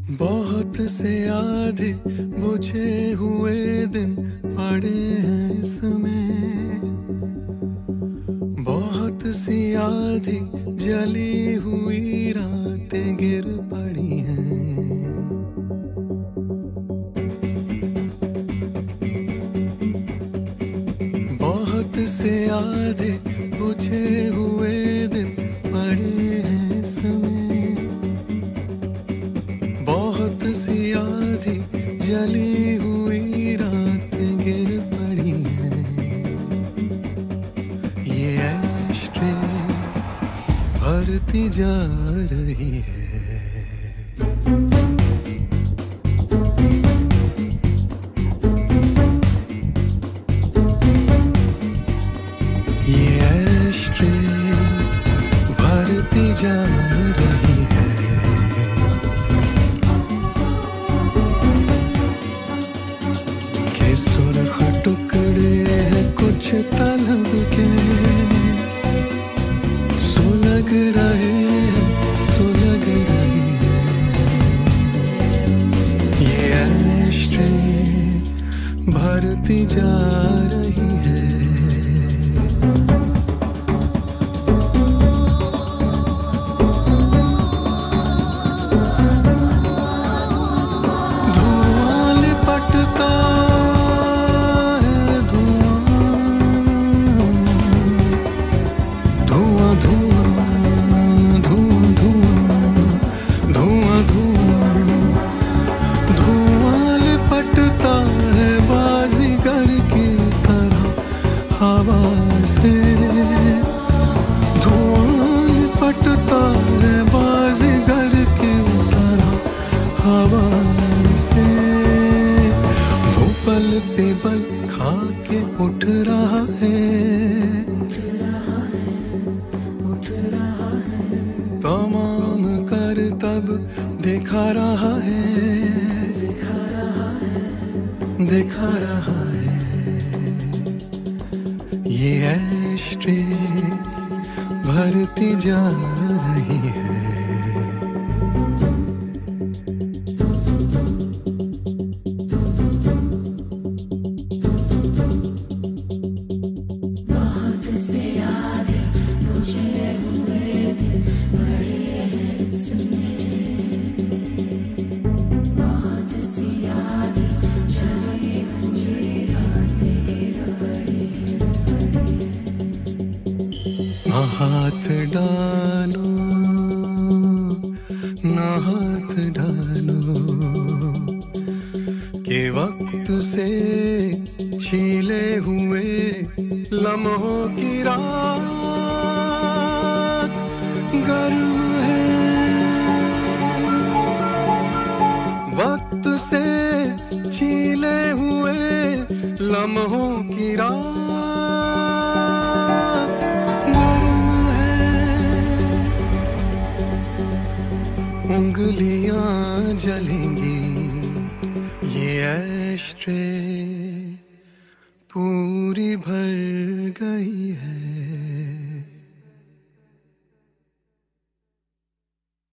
बहुत से आधे बुझे हुए दिन पड़े हैं इसमें, बहुत सी आधी जली हुई रातें गिर पड़ी हैं। बहुत से आधे बुझे हुए दिन पड़े हैं इसमें, बहुत सी आधी जली हुई रातें गिर पड़ी हैं। ये एस्ट्रे भरती जा रही है। ये एस्ट्रे भरती जा रही है। के सुर्ख टुकड़े हैं कुछ तलब के, सुलग रहे हैं, सुलग रही है। ये एस्ट्रे भरती जा रही है। धुआं लिपटता है, धुआं धुआं धुआं धुआं धुआं धुआं धुआं लिपटता है बाजीगर की तरह हवा से। धुआं लिपटता है बाजीगर की तरह हवा से। वो पल पे पल खा के उठ रहा है, तमाम कर तब दिखा रहा है, दिखा रहा है। ये एस्ट्रे भरती जा रही है। ना हाथ डालो, ना हाथ डालो, के वक्त से छीले हुए लम्हों की रात गर्म है। वक्त से छीले हुए लम्हों की रात उंगलियां जलेंगी। ये एस्ट्रे पूरी भर गई है।